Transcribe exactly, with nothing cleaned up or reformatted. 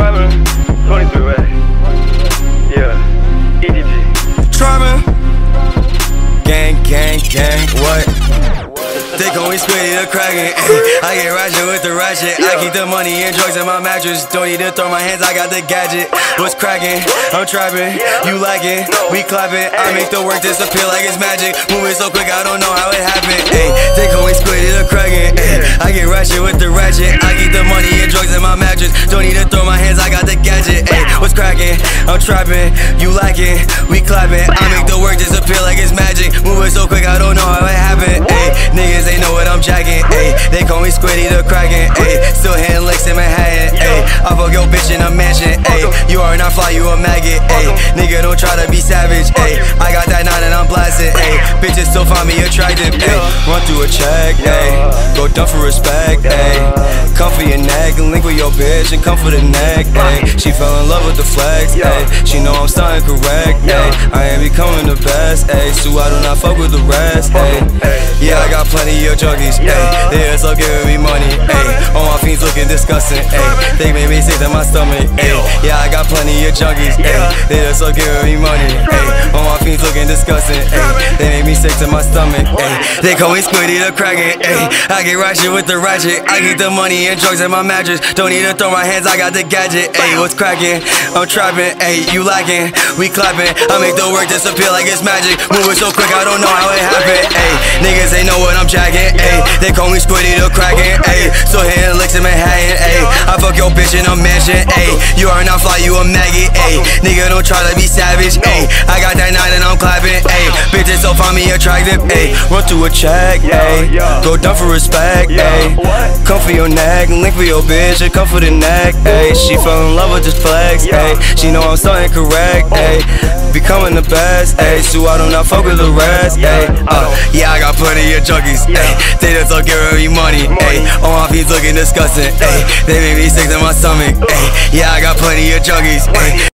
Trapping, twenty-three way. Yeah, E D G. Trapping, gang, gang, gang, what? They call me Squidnice, the Craccen. I get ratchet with the ratchet. I keep the money and drugs in my mattress. Don't need to throw my hands, I got the gadget. What's cracking? I'm trapping. You like it? We clapping. I make the work disappear like it's magic. Moving so quick, I don't know how it happened. Ay, they call me Squidnice, the Craccen. I get ratchet with the ratchet. I keep the money and drugs in my mattress. Don't need to throw my hands, I got the gadget. Ay, what's cracking? I'm trapping. You like it? We clapping. I make the work disappear like it's magic. Moving so quick, I don't know how it happened. Ay, niggas they know what I'm jacking, ayy. They call me Squidnice, the Craccen, ayy. Still hitting licks in Manhattan, ayy. I fuck your bitch in a mansion, ayy. You are not fly, you a maggot, ayy. Nigga don't try to be savage, ayy. I got that nine and I'm blasting, ayy. Bitches still find me attractive, ayy. Run through a check, ayy. Go dumb for respect, ayy. Come for your neck, link with your bitch and come for the neck, ayy. She fell in love with the flex, ayy. She know I'm starting correct, ayy. I ain't becoming the best, ayy. So I do not fuck with the rest, ayy. Yeah, I got plenty of junkies, ayy. They just love giving me money, ayy. All my fiends looking disgusting, ayy. They made me sick to my stomach, ayy. Yeah, I got plenty of junkies, ayy. They just love giving me money, ayy. All my fiends looking disgusting, ayy. They made me sick to my stomach, ayy. They call me Squidnice, the Craccen, ayy. I get ratchet with the ratchet. I keep the money and drugs in my mattress. Don't need to throw my hands, I got the gadget, ayy. What's cracking? I'm trapping, ayy. You lacking? We clapping. I make the work disappear like it's magic. Moving so quick, I don't know how it happened, ayy. Niggas they know what I'm jacking, ayy. They call me Squidnice, the Craccen, ayy. Still hitting licks in Manhattan, ayy. I fuck your bitch in a mansion, ayy. You are not fly, you a maggot, ayy. Nigga don't try to be savage, ayy. I got that nine and I'm clapping, ayy. Bitches so find me attractive, ayy. Run through a check, ayy. Go dumb for respect, ayy. Come for your neck, link for your bitch and come for the neck, ayy. She fell in love with this flex, ayy. She know I'm starting correct, ayy. Becoming the best, ayy. So I do not fuck with the rest, ayy. Uh, yeah, I got plenty of junkies, ayy. They just love giving me money, ayy. All my fiends looking disgusting, ayy. They make me sick to my stomach, ayy. Yeah, I got plenty of junkies, ayy.